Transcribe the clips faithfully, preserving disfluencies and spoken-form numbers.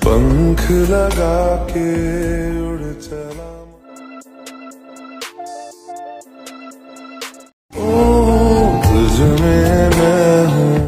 पंख लगा के उड़ चला ओ तुझ में मैं हूँ।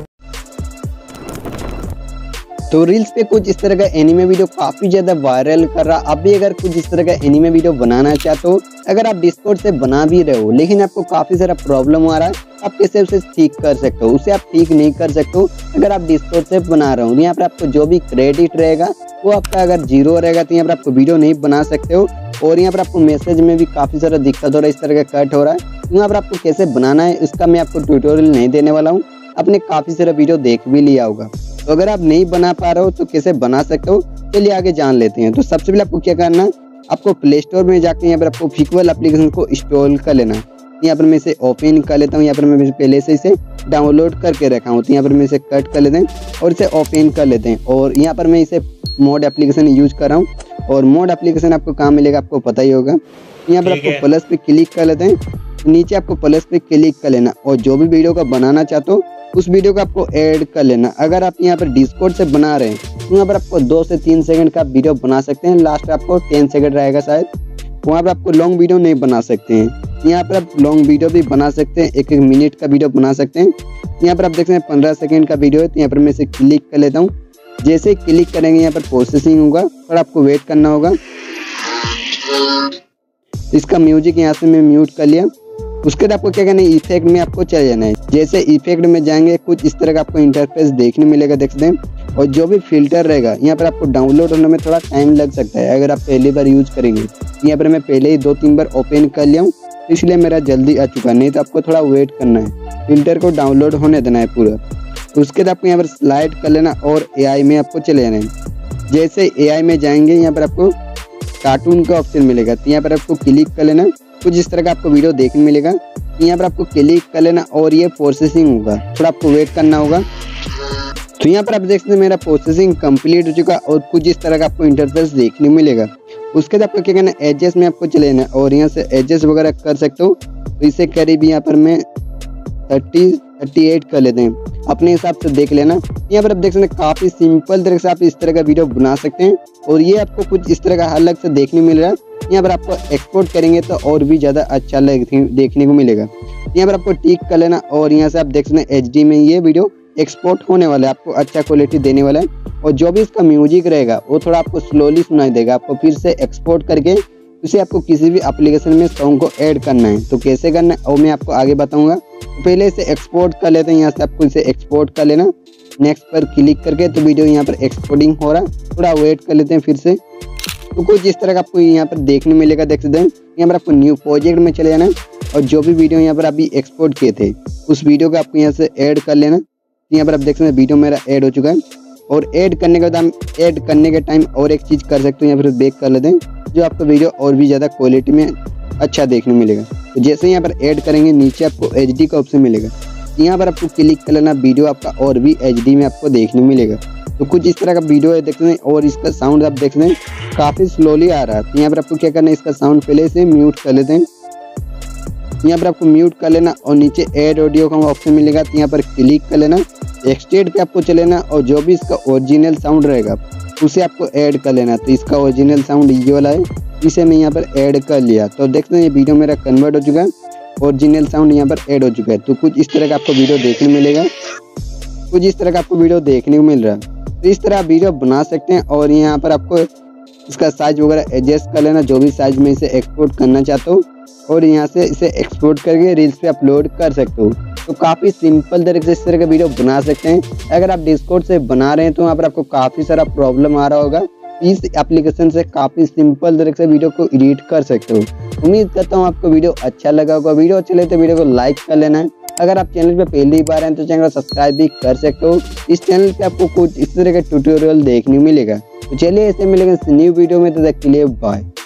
तो रील्स पे कुछ इस तरह का एनीमे वीडियो काफी ज्यादा वायरल कर रहा। आप भी अगर कुछ इस तरह का एनीमे वीडियो बनाना चाहते हो, अगर आप डिस्कॉर्ड से बना भी रहे हो लेकिन आपको काफी सारा प्रॉब्लम आ रहा है, आप कैसे उसे ठीक कर सकते हो? उसे आप ठीक नहीं कर सकते हो अगर आप डिस्कॉर्ड से बना रहे हो। यहाँ पर आपको जो भी क्रेडिट रहेगा वो आपका अगर जीरो रहेगा तो यहाँ पर आपको वीडियो नहीं बना सकते हो। और यहाँ पर आपको मैसेज में भी काफी सारा दिक्कत हो रहा है, इस तरह का कट हो रहा है। यहाँ पर आपको कैसे बनाना है इसका मैं आपको ट्यूटोरियल नहीं देने वाला हूँ, आपने काफी सारा वीडियो देख भी लिया होगा। तो अगर आप नहीं बना पा रहे हो तो कैसे बना सकते हो, चलिए आगे जान लेते हैं। तो सबसे पहले आपको क्या करना है, आपको प्ले स्टोर में जाकर यहाँ पर आपको फिकवल एप्लीकेशन को इंस्टॉल कर लेना है। यहाँ पर मैं इसे ओपन कर लेता हूँ। यहाँ पर मैं पहले से इसे डाउनलोड करके रखा हूँ, तो यहाँ पर मैं इसे कट कर लेते हैं और इसे ओपन कर लेते हैं। और यहाँ पर मैं इसे मोड एप्लीकेशन यूज कर रहा हूँ। और मोड एप्लीकेशन आपको कहाँ मिलेगा आपको पता ही होगा। यहाँ पर आपको प्लस पे क्लिक कर लेते हैं, नीचे आपको प्लस पे क्लिक कर लेना और जो भी वीडियो का बनाना चाहते हो उस वीडियो को आपको ऐड कर लेना। अगर आप यहाँ पर डिस्कॉर्ड से बना रहे हैं तो यहाँ पर आपको दो से तीन सेकंड का वीडियो बना सकते हैं, लास्ट आपको टेन सेकंड रहेगा शायद। वहाँ पर आपको लॉन्ग वीडियो नहीं बना सकते हैं। यहाँ पर आप लॉन्ग वीडियो भी बना सकते हैं, एक एक मिनट का वीडियो बना सकते हैं। यहाँ पर आप देख सकते हैं पंद्रह सेकेंड का वीडियो है, तो यहाँ पर मैं इसे क्लिक कर लेता हूँ। जैसे क्लिक करेंगे यहाँ पर प्रोसेसिंग होगा और आपको वेट करना होगा। इसका म्यूजिक यहाँ से मैं म्यूट कर लिया। उसके बाद आपको क्या करना है, इफेक्ट में आपको चले जाना है। जैसे इफेक्ट में जाएंगे कुछ इस तरह का आपको इंटरफेस देखने मिलेगा, देख सकते हैं। और जो भी फिल्टर रहेगा यहाँ पर आपको डाउनलोड होने में थोड़ा टाइम लग सकता है अगर आप पहली बार यूज करेंगे। यहाँ पर मैं पहले ही दो तीन बार ओपन कर लिया हूँ, इसलिए मेरा जल्दी आ चुका, नहीं तो आपको थोड़ा वेट करना है, फिल्टर को डाउनलोड होने देना है पूरा। उसके बाद आपको यहाँ पर स्लाइड कर लेना और ए आई में आपको चले जाना है। जैसे ए आई में जाएंगे यहाँ पर आपको कार्टून का ऑप्शन मिलेगा, तो यहाँ पर आपको क्लिक कर लेना। कुछ इस तरह का आपको वीडियो देखने मिलेगा, यहाँ पर आपको क्लिक कर लेना और ये प्रोसेसिंग होगा, थोड़ा आपको वेट करना होगा। तो यहाँ पर आप देख सकते हैं मेरा प्रोसेसिंग कंप्लीट हो चुका और कुछ इस तरह का आपको इंटरफेस देखने मिलेगा। उसके बाद आपको क्या करना है, एडजस्ट में आपको चले जाना और यहाँ से एडजस्ट वगैरह कर सकते हो। तो इसे करीब यहाँ पर मैं थर्टी थर्टी एट कर लेते हैं, अपने हिसाब से देख लेना। यहाँ पर आप देख सकते हैं काफी सिंपल तरीके से आप इस तरह का वीडियो बना सकते हैं और ये आपको कुछ इस तरह का अलग से देखने मिल रहा है। यहाँ पर आपको एक्सपोर्ट करेंगे तो और भी ज़्यादा अच्छा देखने को मिलेगा। यहाँ पर आपको टिक कर लेना और यहाँ से आप देख सकते हैं एच डी में ये वीडियो एक्सपोर्ट होने वाला है, आपको अच्छा क्वालिटी देने वाला है। और जो भी इसका म्यूजिक रहेगा वो थोड़ा आपको स्लोली सुनाई देगा। आपको फिर से एक्सपोर्ट करके उसे आपको किसी भी एप्लीकेशन में सॉन्ग को ऐड करना है। तो कैसे करना है वो मैं आपको आगे बताऊँगा। तो पहले इसे एक्सपोर्ट कर लेते हैं, यहाँ से आपको इसे एक्सपोर्ट कर लेना। नेक्स्ट पर क्लिक करके तो वीडियो यहाँ पर एक्सपोर्टिंग हो रहा है, थोड़ा वेट कर लेते हैं फिर से। तो कुछ इस तरह का आपको यहाँ पर देखने मिलेगा, देख सकते हैं। यहाँ पर आपको न्यू प्रोजेक्ट में चले जाना है और जो भी वीडियो यहाँ पर अभी एक्सपोर्ट किए थे उस वीडियो को आपको यहाँ से ऐड कर लेना। यहाँ पर आप देख सकते हैं वीडियो मेरा ऐड हो चुका है। और ऐड करने के बाद हम ऐड करने के टाइम और एक चीज़ कर सकते हो, यहाँ पर बैक कर लेते हैं, जो आपको वीडियो और भी ज़्यादा क्वालिटी में अच्छा देखने मिलेगा। तो जैसे यहाँ पर ऐड करेंगे नीचे आपको एच डी का ऑप्शन मिलेगा, यहाँ पर आपको क्लिक कर लेना, वीडियो आपका और भी एच डी में आपको देखने मिलेगा। तो कुछ इस तरह का वीडियो है, देखते हैं। और इसका साउंड आप देख सकते हैं काफ़ी स्लोली आ रहा है। तो यहाँ पर आपको क्या करना है, इसका साउंड पहले से म्यूट कर लेते हैं। यहाँ पर आपको म्यूट कर लेना और नीचे ऐड ऑडियो का ऑप्शन मिलेगा, तो यहाँ पर क्लिक कर लेना। एक्सटेंड पे आपको चले लेना और जो भी इसका ओरिजिनल साउंड रहेगा उसे आपको ऐड कर लेना। तो इसका ओरिजिनल साउंड ये वाला है, इसे मैं यहाँ पर ऐड कर लिया। तो देखते हैं ये वीडियो मेरा कन्वर्ट हो चुका है, ओरिजिनल साउंड यहाँ पर ऐड हो चुका है। तो कुछ इस तरह का आपको वीडियो देखने मिलेगा, कुछ इस तरह का आपको वीडियो देखने को मिल रहा है। तो इस तरह आप वीडियो बना सकते हैं और यहाँ पर आपको इसका साइज वगैरह एडजस्ट कर लेना, जो भी साइज में इसे एक्सपोर्ट करना चाहते हो। और यहाँ से इसे एक्सपोर्ट करके रील्स पे अपलोड कर सकते हो। तो काफ़ी सिंपल तरीके से इस तरह का वीडियो बना सकते हैं। अगर आप डिस्कॉर्ड से बना रहे हैं तो वहाँ पर आपको काफ़ी सारा प्रॉब्लम आ रहा होगा, इस एप्लीकेशन से काफ़ी सिंपल तरीके से वीडियो को एडिट कर सकते हो। उम्मीद करता हूँ आपको वीडियो अच्छा लगा होगा। वीडियो अच्छा लगे तो वीडियो को लाइक कर लेना है। अगर आप चैनल पे पहली बार हैं तो चैनल को सब्सक्राइब भी कर सकते हो। इस चैनल पे आपको कुछ इस तरह का ट्यूटोरियल देखने को मिलेगा। तो चलिए ऐसे मिलेंगे न्यू वीडियो में, तो तक के लिए बाय।